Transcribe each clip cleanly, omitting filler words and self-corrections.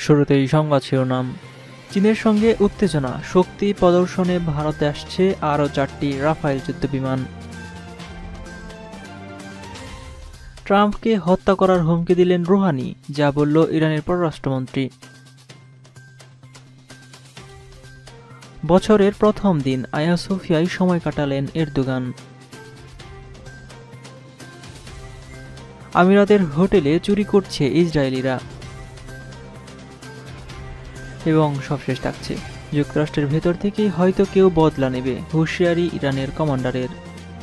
শুরুতেই সংবাদ শিরোনাম। চীনের সঙ্গে উত্তেজনা, শক্তি প্রদর্শনে ভারতে আসছে আরও 4টি রাফায়েল যুদ্ধবিমান। ট্রাম্পকে হত্যা করার হুমকি দিলেন রুহানি, যা বলল ইরানের পররাষ্ট্রমন্ত্রী। বছরের প্রথম দিন আয়া সোফিয়ায় সময় কাটালেন এরদোগান। আমিরাতের হোটেলে চুরি করছে ইসরায়েলিরা। এবং সবশেষ থাকছে, যুক্তরাষ্ট্রের ভেতর থেকেই হয়তো কেউ বদলা নেবে, হুঁশিয়ারি ইরানের কমান্ডারের।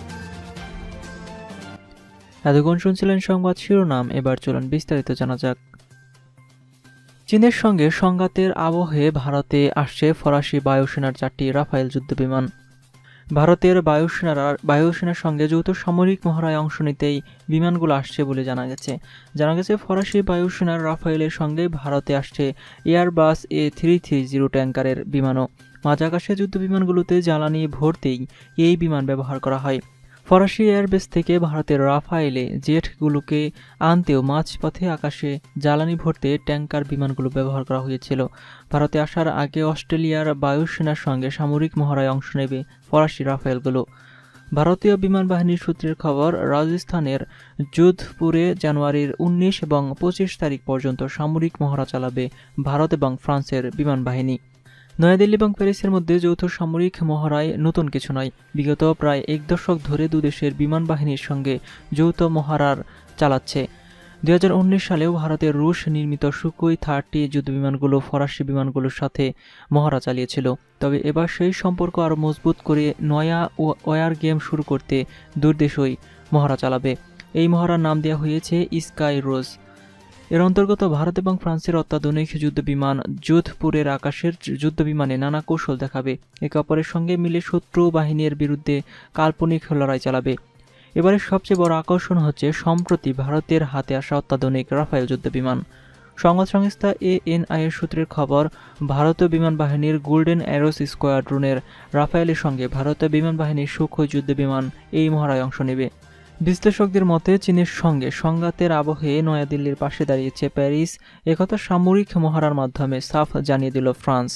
এতক্ষণ শুনছিলেন সংবাদ শিরোনাম, এবার চলুন বিস্তারিত জানা যাক। চীনের সঙ্গে সংঘাতের আবহে ভারতে আসছে ফরাসি বায়ুসেনার 4টি রাফায়েল যুদ্ধবিমান। ভারতের বায়ুসেনার সঙ্গে যৌথ সামরিক মহড়ায় অংশ নিতেই বিমানগুলো আসছে বলে জানা গেছে। ফরাসি বায়ুসেনার রাফায়েলের সঙ্গে ভারতে আসছে এয়ারবাস A330 ট্যাঙ্কারের বিমানও। মাঝ আকাশে যুদ্ধবিমানগুলোতে জ্বালানি ভরতেই এই বিমান ব্যবহার করা হয়। ফরাসি এয়ারবেস থেকে ভারতের রাফায়েলে জেটগুলোকে আনতেও মাঝপথে আকাশে জ্বালানি ভরতে ট্যাঙ্কার বিমানগুলো ব্যবহার করা হয়েছিল। ভারতে আসার আগে অস্ট্রেলিয়ার বায়ুসেনার সঙ্গে সামরিক মহড়ায় অংশ নেবে ফরাসি রাফায়েলগুলো। ভারতীয় বিমান বাহিনীর সূত্রের খবর, রাজস্থানের যোধপুরে জানুয়ারির 19 এবং 25 তারিখ পর্যন্ত সামরিক মহড়া চালাবে ভারত এবং ফ্রান্সের বিমান বাহিনী। নয়াদিল্লি এবং প্যারিসের মধ্যে যৌথ সামরিক মহড়ায় নতুন কিছু নয়। বিগত প্রায় 1 দশক ধরে দুদেশের বিমান বাহিনীর সঙ্গে যৌথ মহড়ার চালাচ্ছে। 2019 সালেও ভারতের রুশ নির্মিত সুখোই 30 যুদ্ধবিমানগুলো ফরাসি বিমানগুলোর সাথে মহড়া চালিয়েছিল। তবে এবার সেই সম্পর্ক আরও মজবুত করে নয়া ওয়ার গেম শুরু করতে দুদেশই মহড়া চালাবে। এই মহড়ার নাম দেওয়া হয়েছে স্কাই রোজ। এর অন্তর্গত ভারত এবং ফ্রান্সের অত্যাধুনিক যুদ্ধবিমান যোধপুরের আকাশের যুদ্ধবিমানে নানা কৌশল দেখাবে, একে অপরের সঙ্গে মিলে শত্রু বাহিনীর বিরুদ্ধে কাল্পনিক লড়াই চালাবে। এবারে সবচেয়ে বড় আকর্ষণ হচ্ছে সম্প্রতি ভারতের হাতে আসা অত্যাধুনিক রাফায়েল যুদ্ধবিমান। সংবাদ সংস্থা ANI এর সূত্রের খবর, ভারতীয় বিমান বাহিনীর গোল্ডেন অ্যারোস স্কোয়াড্রনের রাফায়েলের সঙ্গে ভারতীয় বিমান বাহিনীর সুখোই যুদ্ধবিমান এই মহড়ায় অংশ নেবে। বিশ্লেষকদের মতে, চীনের সঙ্গে সংঘাতের আবহে নয়াদিল্লির পাশে দাঁড়িয়েছে প্যারিস, একথা সামরিক মহড়ার মাধ্যমে সাফ জানিয়ে দিল ফ্রান্স।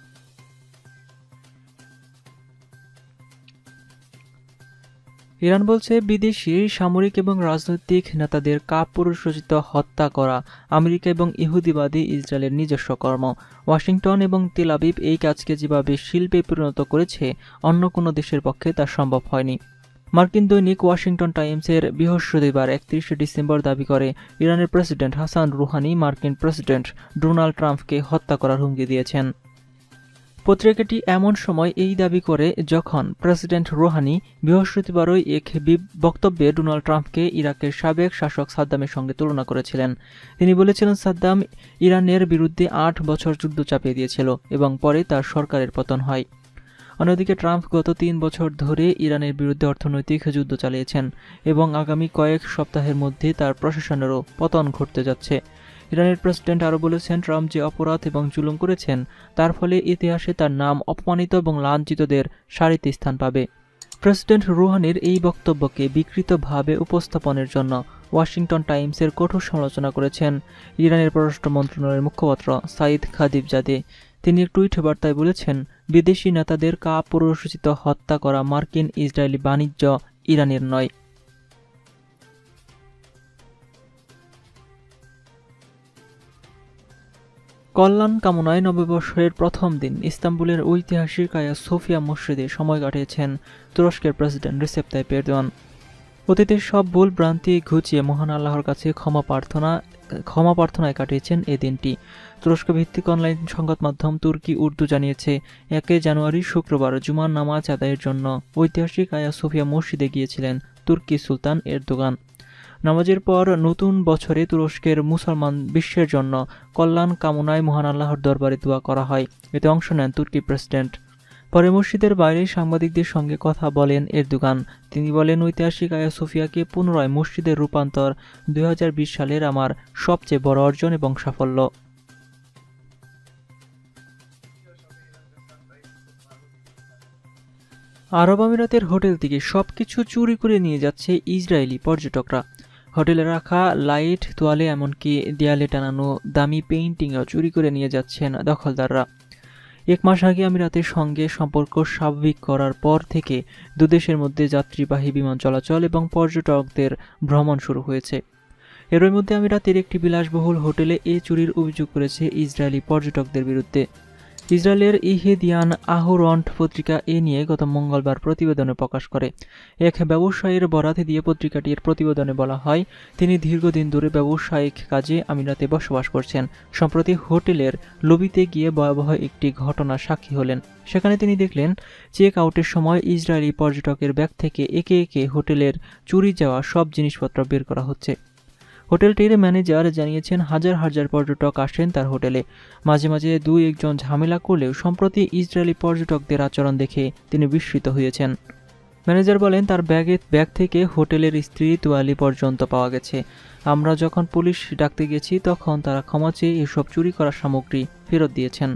ইরান বলছে, বিদেশি সামরিক এবং রাজনৈতিক নেতাদের কাপুরুষোচিত হত্যা করা আমেরিকা এবং ইহুদিবাদী ইসরায়েলের নিজস্ব কর্ম। ওয়াশিংটন এবং তেল আবিব এই কাজকে যেভাবে শিল্পে পরিণত করেছে, অন্য কোনো দেশের পক্ষে তা সম্ভব হয়নি। মার্কিন দৈনিক ওয়াশিংটন টাইমসের বৃহস্পতিবার 31 ডিসেম্বর দাবি করে, ইরানের প্রেসিডেন্ট হাসান রুহানি মার্কিন প্রেসিডেন্ট ডোনাল্ড ট্রাম্পকে হত্যা করার হুমকি দিয়েছেন। পত্রিকাটি এমন সময় এই দাবি করে যখন প্রেসিডেন্ট রুহানি বৃহস্পতিবারই এক বক্তব্যে ডোনাল্ড ট্রাম্পকে ইরাকের সাবেক শাসক সাদ্দামের সঙ্গে তুলনা করেছিলেন। তিনি বলেছিলেন, সাদ্দাম ইরানের বিরুদ্ধে 8 বছর যুদ্ধ চাপিয়ে দিয়েছিল এবং পরে তার সরকারের পতন হয়। অন্যদিকে ট্রাম্প গত 3 বছর ধরে ইরানের বিরুদ্ধে অর্থনৈতিক যুদ্ধ চালিয়েছেন এবং আগামী কয়েক সপ্তাহের মধ্যে তার প্রশাসনেরও পতন ঘটতে যাচ্ছে। ইরানের প্রেসিডেন্ট আরও বলেছেন, ট্রাম্প যে অপরাধ এবং জুলুম করেছেন তার ফলে ইতিহাসে তার নাম অপমানিত এবং লাঞ্ছিতদের সারিতে স্থান পাবে। প্রেসিডেন্ট রুহানির এই বক্তব্যকে বিকৃতভাবে উপস্থাপনের জন্য ওয়াশিংটন টাইমসের কঠোর সমালোচনা করেছেন ইরানের পররাষ্ট্র মন্ত্রণালয়ের মুখপাত্র সাইদ খাতিবজাদে। তিনি এক টুইট বার্তায় বলেছেন, বিদেশি নেতাদের কাপুরুষোচিত হত্যা করা মার্কিন ইসরায়েলি বাণিজ্য ইরানের নয়। কল্যাণ কামনায় নববর্ষের প্রথম দিন ইস্তাম্বুলের ঐতিহাসিক আয়া সোফিয়া মসজিদে সময় কাটিয়েছেন তুরস্কের প্রেসিডেন্ট রিসেপ তাইপ এরদোয়ান। অতীতের সব ভুল ভ্রান্তি ঘুচিয়ে মহান আল্লাহর কাছে ক্ষমা প্রার্থনায় কাটিয়েছেন এই দিনটি। তুরস্ক ভিত্তিক অনলাইন সংবাদ মাধ্যম তুর্কি উর্দু জানিয়েছে, 1 জানুয়ারি শুক্রবার জুমার নামাজ আদায়ের জন্য ঐতিহাসিক আয়া সোফিয়া মসজিদে গিয়েছিলেন তুর্কি সুলতান এরদোগান। নামাজের পর নতুন বছরে তুরস্কের মুসলমান বিশ্বের জন্য কল্যাণ কামনায় মহান আল্লাহর দরবারে দোয়া করা হয়। এতে অংশ নেন তুর্কি প্রেসিডেন্ট। পরে মসজিদের বাইরে সাংবাদিকদের সঙ্গে কথা বলেন এরদোগান। তিনি বলেন, ঐতিহাসিক আয়া সোফিয়াকে পুনরায় মসজিদের রূপান্তর 2020 সালের আমার সবচেয়ে বড় অর্জন এবং সাফল্য। আরব আমিরাতের হোটেল থেকে সবকিছু চুরি করে নিয়ে যাচ্ছে ইসরায়েলি পর্যটকরা। হোটেলে রাখা লাইট, তোয়ালে, এমনকি দেয়ালে টানানো দামি পেইন্টিংও চুরি করে নিয়ে যাচ্ছেন দখলদাররা। 1 মাস আগে আমিরাতের সঙ্গে সম্পর্ক স্বাভাবিক করার পর থেকে দুদেশের মধ্যে যাত্রীবাহী বিমান চলাচল এবং পর্যটকদের ভ্রমণ শুরু হয়েছে। এরই মধ্যে আমিরাতের একটি বিলাসবহুল হোটেলে এ চুরির অভিযোগ করেছে ইসরায়েলি পর্যটকদের বিরুদ্ধে। ইসরায়েলের ইহেদিয়ান আহরন্ট পত্রিকা এ নিয়ে গত মঙ্গলবার প্রতিবেদনে প্রকাশ করে। এক ব্যবসায়ীর বরাত দিয়ে পত্রিকাটির প্রতিবেদনে বলা হয়, তিনি দীর্ঘদিন ধরে ব্যবসায়িক কাজে আমিরাতে বসবাস করছেন। সম্প্রতি হোটেলের লবিতে গিয়ে ভয়াবহ একটি ঘটনার সাক্ষী হলেন। সেখানে তিনি দেখলেন, চেক আউটের সময় ইসরায়েলি পর্যটকের ব্যাগ থেকে একে একে হোটেলের চুরি যাওয়া সব জিনিসপত্র বের করা হচ্ছে। হোটেলটির ম্যানেজার জানিয়েছেন, হাজার হাজার পর্যটক আসেন তার হোটেলে। মাঝে মাঝে 2-1 জন ঝামেলা করলেও সম্প্রতি ইসরায়েলি পর্যটকদের আচরণ দেখে তিনি বিস্মিত হয়েছেন। ম্যানেজার বলেন, তার ব্যাগ থেকে হোটেলের স্ত্রী তোয়ালি পর্যন্ত পাওয়া গেছে। আমরা যখন পুলিশ ডাকতে গেছি তখন তারা ক্ষমা চেয়ে এসব চুরি করা সামগ্রী ফেরত দিয়েছেন।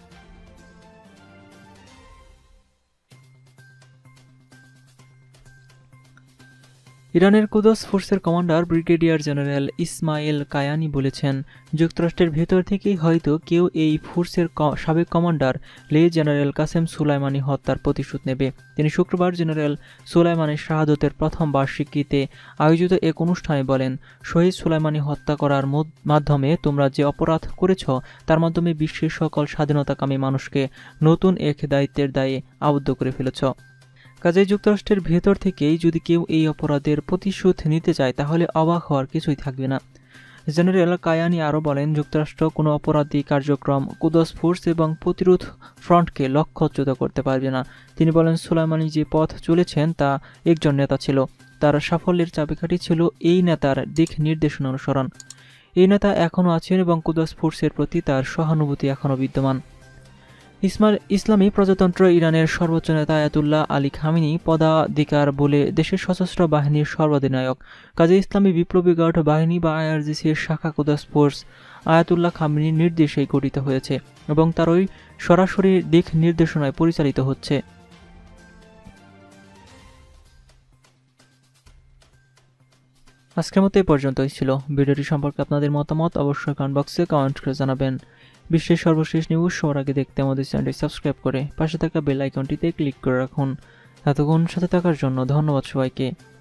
ইরানের কুদস ফোর্সের commander brigadier general Ismail Qaani বলেছেন, যুক্তরাষ্ট্রের ভেতর থেকেই হয়তো কেউ এই ফোর্সের সাবেক কমান্ডার লে জেনারেল কাসেম সুলাইমানি হত্যার প্রতিশোধ নেবে। তিনি শুক্রবার জেনারেল সুলাইমানির শাহাদতের প্রথম বার্ষিকীতে আয়োজিত এক অনুষ্ঠানে বলেন, শহীদ সুলাইমানি হত্যা করার মাধ্যমে তোমরা যে অপরাধ করেছ তার মাধ্যমে বিশ্বের সকল স্বাধীনতাকামী মানুষকে নতুন এক দায়িত্বের দায়ে আবদ্ধ করে ফেলেছ। কাজেই যুক্তরাষ্ট্রের ভেতর থেকেই যদি কেউ এই অপরাধের প্রতিশোধ নিতে চায় তাহলে অবাক হওয়ার কিছুই থাকবে না। জেনারেল কায়ানি আরও বলেন, যুক্তরাষ্ট্র কোনো অপরাধী কার্যক্রম, কুদস ফোর্স এবং প্রতিরোধ ফ্রন্টকে লক্ষ্যচ্যুত করতে পারবে না। তিনি বলেন, সুলাইমানি যে পথ চলেছেন তা একজন নেতা ছিল। তার সাফল্যের চাবিকাঠি ছিল এই নেতার দিক নির্দেশনা অনুসরণ। এই নেতা এখনও আছেন এবং কুদস ফোর্সের প্রতি তার সহানুভূতি এখনও বিদ্যমান। ইসলামী প্রজাতন্ত্র ইরানের সর্বোচ্চ নেতা আয়াতুল্লাহ আলী খামেনি পদাধিকার বলে দেশের সশস্ত্র বাহিনীর সর্বাধিনায়ক। কাজে ইসলামী বিপ্লবী গার্ড বাহিনী বা IRGC-এর শাখা কুদস ফোর্স আয়াতুল্লাহ খামেনির নির্দেশেই গঠিত হয়েছে এবং তারই সরাসরি দিক নির্দেশনায় পরিচালিত হচ্ছে। আজকের মতো এই পর্যন্তই ছিল। ভিডিওটি সম্পর্কে আপনাদের মতামত অবশ্যই কমেন্ট বক্সে কমেন্ট করে জানাবেন। বিশ্বের সর্বশেষ নিউজ সবার আগে দেখতে আমাদের চ্যানেলটি সাবস্ক্রাইব করে পাশে থাকা বেল আইকনটিতে ক্লিক করে রাখুন। এতক্ষণ সাথে থাকার জন্য ধন্যবাদ সবাইকে।